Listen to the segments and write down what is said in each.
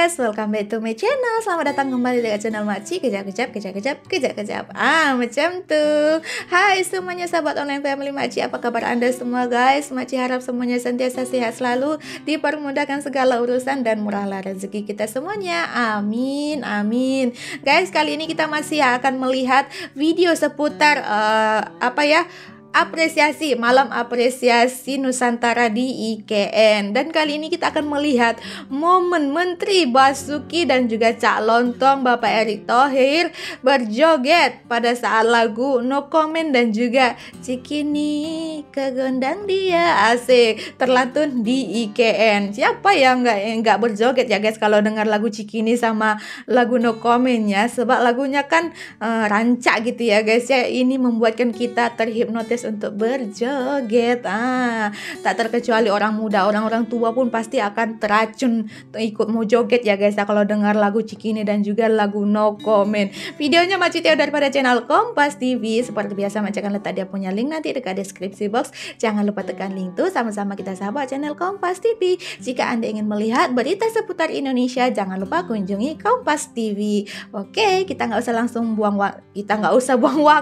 guys, welcome back to my channel. Selamat datang kembali dengan channel Maci kejap. Macam tuh. Hai semuanya sahabat online family Maci, apa kabar anda semua guys? Maci harap semuanya sentiasa sehat selalu, dipermudahkan segala urusan dan murahlah rezeki kita semuanya. Amin, amin. Guys, kali ini kita masih akan melihat video seputar apresiasi, malam apresiasi Nusantara di IKN. Dan kali ini kita akan melihat momen Menteri Basuki dan juga Cak Lontong Bapak Erick Thohir berjoget pada saat lagu No Comment dan juga Cikini kegondang dia, asik, terlantun di IKN. Siapa yang nggak berjoget ya guys kalau dengar lagu Cikini sama lagu No Comment ya, sebab lagunya kan rancak gitu ya guys ya. Ini membuatkan kita terhipnotis untuk berjoget. Tak terkecuali orang muda, orang tua pun pasti akan teracun ikut mau joget ya guys ya kalau dengar lagu Cikini dan juga lagu No Comment. Videonya Maci Teo daripada channel Kompas TV. Seperti biasa Maci akan letak dia punya link nanti dekat deskripsi box. Jangan lupa tekan link tuh, sama-sama kita sahabat channel Kompas TV. Jika anda ingin melihat berita seputar Indonesia, jangan lupa kunjungi Kompas TV. Oke, kita nggak usah buang waktu. Kita nggak usah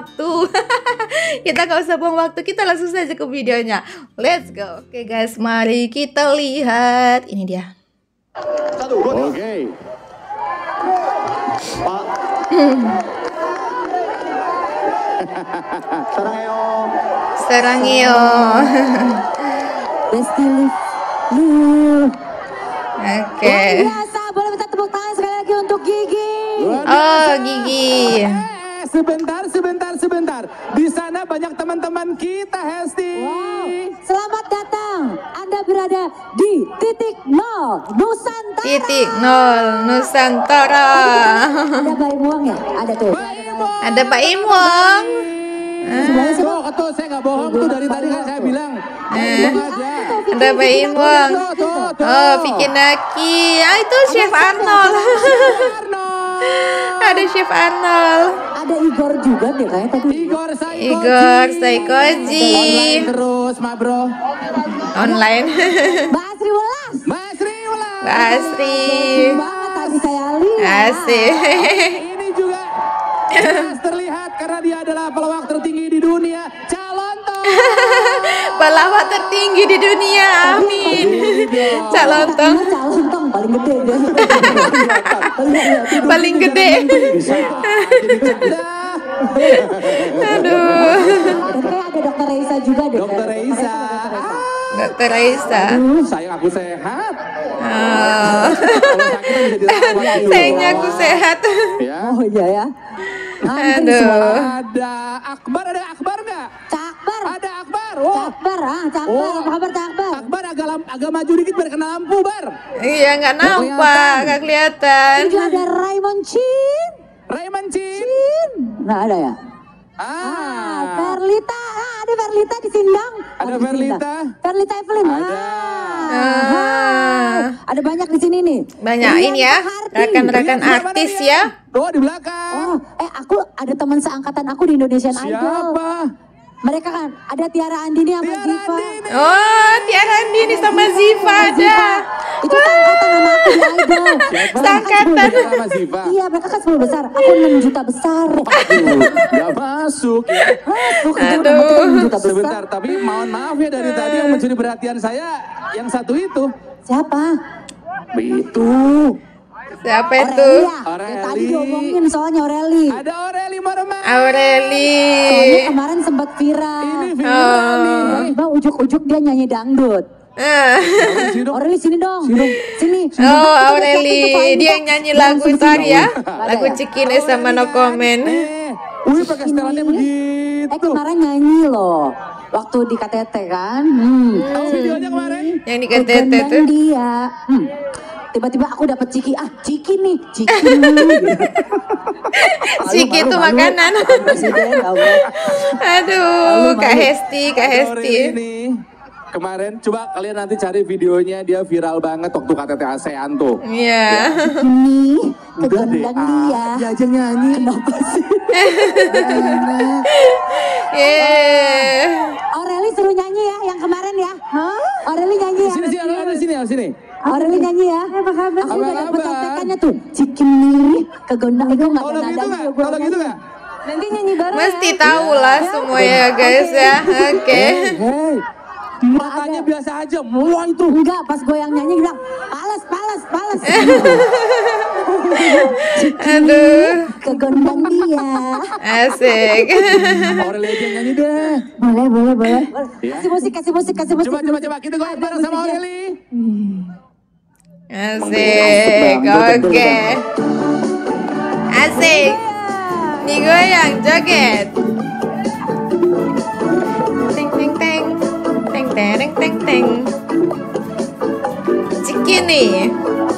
buang waktu, kita langsung saja ke videonya. Let's go. Oke guys, mari kita lihat. Ini dia. Oke. Pak. Sarangeo. Oke. Biasa, boleh minta tepuk tangan sekali lagi untuk Gigi. Oh, Gigi. Sebentar. Di sana banyak teman-teman kita, Hesti. Wow, selamat datang. Anda berada di titik nol Nusantara. Titik nol Nusantara. Ada Pak Imwong ya? Ada tuh. Ada Pak Imwong. Tuh, saya nggak bohong tuh, dari tadi kan saya bilang. Ada Pak Imwong. Oh, Vicky Naki. Itu Chef Arnold. Ada Chef Arnold. Ada Igor juga deh kayaknya tadi. Igor Saikoji. Online terus, ma bro. Online. Mbak Asri Welas. Mbak Asri. Banget tadi saya lihat. Asik. Ini juga jelas terlihat karena dia adalah pelawak tertinggi di dunia, Cak Lontong. Pelawak tertinggi di dunia, amin. Cak Lontong. Cak Lontong paling gede deh. Paling gede. Aduh. Dan kayak ada Dokter Reisa juga deh. Dokter Reisa. Dokter Raisa. Sayang aku sehat. Oh. Kalau sakit kan bisa dirawat. Sayangnya aku sehat. Ya. Oh iya ya. Aduh. Ada Akbar nggak? Cakbar. Ada Akbar. Wah. Cakbar, Cakbar. Apa kabar Cakbar? Akbar agak maju dikit biar kena lampu, Bar. Iya, nggak nampak, nggak kelihatan. Ini juga ada Raymond Chin. Raymond Chin. Nggak ada ya? Verlita. Ada Verlita di sini dong. Ada Verlita. Verlita Evelyn. Ada. Ada banyak di sini nih. Banyak ini ya, rekan-rekan artis ya. Oh, di belakang. Aku ada teman seangkatan aku di Indonesian Idol. Siapa? Mereka kan ada Tiara Andini sama Tiara Ziva. Andini. Oh, Tiara Andini sama Ziva ada. Itu seangkatan sama aku di Idol. Seangkatan. Sama Ziva. Iya, mereka kan 10 besar. Aku 6 juta besar. Gak masuk ya. Masuk. Aduh. 6 juta besar. Sebentar, tapi mohon maaf ya, dari tadi yang mencuri perhatian saya yang satu itu. Siapa? Itu. Siapa itu? Aureli. Ya, tadi diomongin soalnya Aureli. Ada Aureli Marema. Aureli. Soalnya kemarin sempat viral. Ini viral nih. Bang, ujuk-ujuk dia nyanyi dangdut. Aureli sini dong. Sini. Oh, Aureli, dia yang nyanyi lagu itu hari ya, lagu Cikini sama No Comment. Wih, pakai setelannya begitu. Kemarin nyanyi loh. Waktu di KTT kan. Tahu videonya kemarin? Yang di KTT Gendang tuh. dia. Tiba-tiba aku dapat Ciki. Ciki nih. Ciki itu makanan. Aduh, Kak Hesti. Ini kemarin coba kalian nanti cari videonya, dia viral banget waktu KTT ASEAN tuh. Iya. Ini Udah deh, kegendang dia. dia aja nyanyi. Kenapa sih? Yeah. Aureli suruh nyanyi ya yang kemarin ya. Aureli nyanyi ya. Sini, sini. Aureli nyanyi ya. Apa kabar? Aku udah dapet contekannya tuh. Cikini kegondang itu nggak ada nadanya. Kalau gitu nggak? Nanti nyanyi bareng. Mesti tahu lah semua ya guys ya. Oke. Hey, matanya biasa aja. Wah itu. Enggak, pas goyang nyanyi bilang pales. Aduh. Kegondang dia. Asik. Aureli aja yang nyanyi deh. Boleh. Ya. Kasih musik. Coba kita goyang bareng sama Aureli. Asik. Oke. Asik. Digoyang joget. Teng. Cikini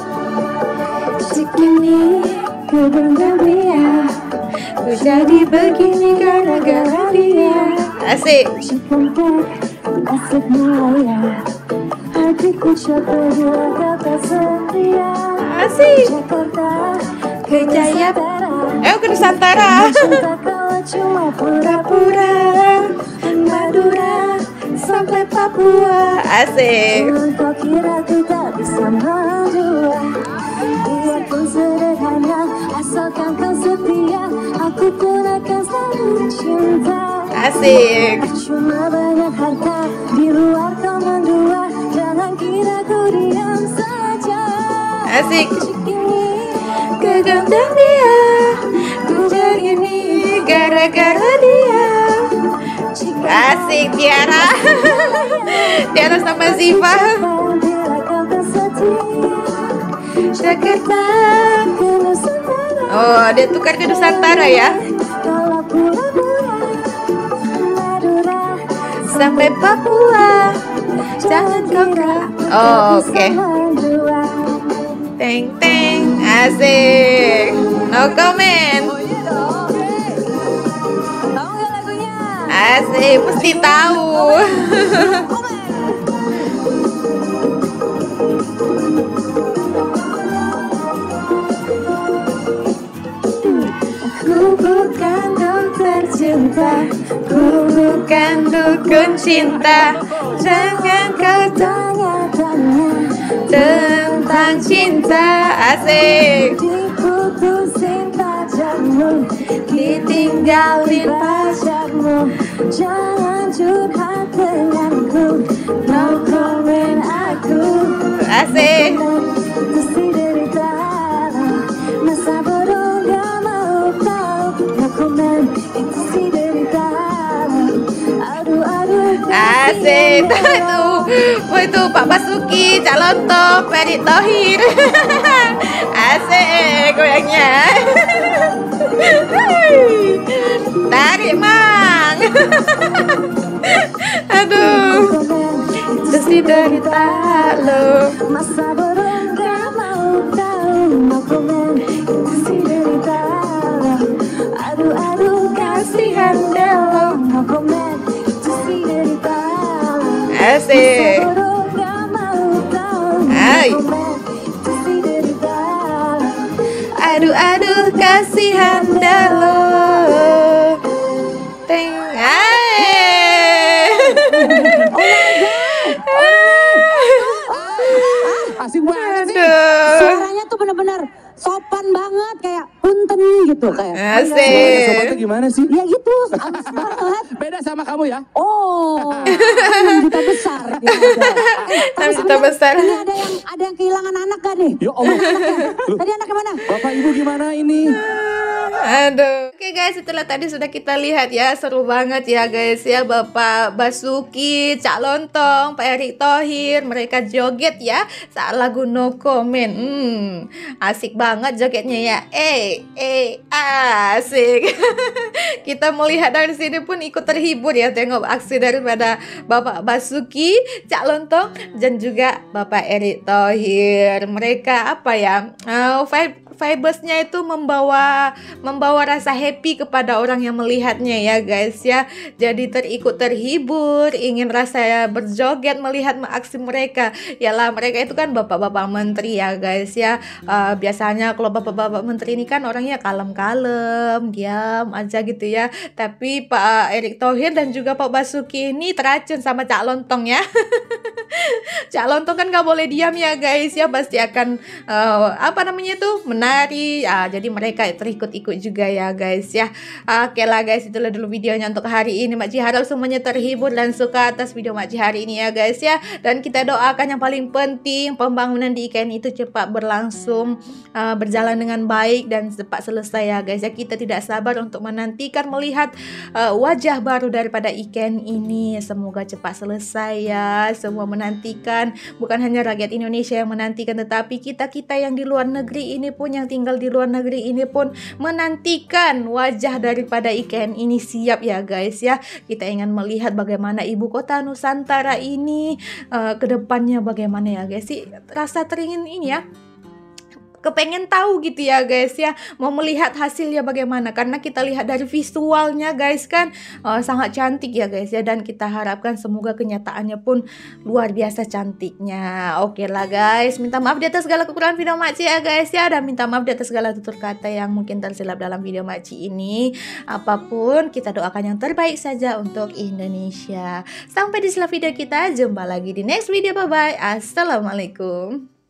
kegondang dia. Ku jadi begini gara-gara dia. Asik. Asik mulai. Hatiku coba dua kata setia. Asik. Jakarta Kejaya. Ke Nusantara. cinta kau cuma pura-pura. Madura sampai Papua. Asik. Kau kira ku tak bisa mendua. Biarpun sederhana, asalkan kau setia, aku pun akan selalu cinta. Asik. Cuma banyak harta di luar kau mendua. Jangan kira ku diam saja. Asik. Cikini Kegondang dia. Ku jadi ini gara-gara dia. Asik Tiara. Tiara sama Ziva. bila kau bersetia. Jakarta. Ke Nusantara. Oh, dia tukar ke Nusantara ya. Kalau pura-pura Madura Sampai Papua. Jangan kau gerak. Oh, oke. Teng. Asik. No comment. Tahu nggak lagunya? Asik, mesti tahu. Ku bukan dokter cinta, ku bukan dukun cinta. Jangan kau Tanya-tanya tentang cinta. Asik. diputusin pacarmu, Ditinggalin pacarmu. Jangan curhat denganku, no comment aku. Asik. Mesti derita, masa bodoh gak mau tahu. No comment, itu si derita. Aduh. Asik. Itu Pak Basuki, Cak Lontong, Erick Thohir. Asik goyangnya. Tarik Mang. Aduh. Itu si derita lo. Masa bodoh gak mau tahu. No comment, itu si derita. Aduh, kasihan deh lo. No comment, itu si derita. Asik. Masa bodoh gak mau tahu. No Ay. comment, itu si derita. Aduh, kasihan dah lo. Teng. Asik banget sih. Aduh. Suaranya tuh bener-bener sopan banget, kayak punten gitu kayak. Asik. Sobatnya gimana sih? Ya gitu, halus banget. Beda sama kamu ya? Oh, 6 juta besar. Gitu. Tapi 6 juta besar. Ini ada yang kehilangan anak gak nih? Ya Allah. Tadi anaknya mana? Bapak Ibu gimana ini? Aduh. Oke guys, itulah tadi sudah kita lihat ya, seru banget ya guys ya, Bapak Basuki, Cak Lontong, Pak Erick Thohir, mereka joget ya saat lagu No Comment. Asik banget jogetnya ya. Asik. Kita melihat dari sini pun ikut terhibur ya, tengok aksi daripada Bapak Basuki, Cak Lontong dan juga Bapak Erick Thohir. Mereka apa ya? vibesnya itu membawa rasa happy kepada orang yang melihatnya ya guys ya. Jadi terhibur, ingin rasa berjoget melihat aksi mereka. Yalah, mereka itu kan bapak-bapak menteri ya guys ya. Biasanya kalau bapak-bapak menteri ini kan orangnya kalem-kalem, diam aja gitu ya. Tapi Pak Erick Thohir dan juga Pak Basuki ini teracun sama Cak Lontong ya. Cak Lontong kan gak boleh diam ya guys ya, pasti akan menari ya, jadi mereka terikut-ikut juga ya guys ya. Oke lah guys, itulah dulu videonya untuk hari ini. Makci harap semuanya terhibur dan suka atas video Makci hari ini ya guys ya. Dan kita doakan yang paling penting pembangunan di IKN itu cepat berlangsung, berjalan dengan baik dan cepat selesai ya guys ya. Kita tidak sabar untuk menantikan melihat wajah baru daripada IKN ini. Semoga cepat selesai ya. Semua menantikan, bukan hanya rakyat Indonesia yang menantikan, tetapi kita-kita yang di luar negeri ini pun, yang tinggal di luar negeri ini pun menantikan wajah daripada IKN ini siap ya guys ya. Kita ingin melihat bagaimana ibu kota Nusantara ini ke depannya bagaimana ya guys sih. Rasa teringin ini ya, kepengen tahu gitu ya guys ya, mau melihat hasilnya bagaimana, karena kita lihat dari visualnya guys kan sangat cantik ya guys ya, dan kita harapkan semoga kenyataannya pun luar biasa cantiknya. Oke lah guys, minta maaf di atas segala kekurangan video Makci ya guys ya, dan minta maaf di atas segala tutur kata yang mungkin tersilap dalam video Makci ini. Apapun, kita doakan yang terbaik saja untuk Indonesia. Sampai di setelah video kita, jumpa lagi di next video, bye bye, assalamualaikum.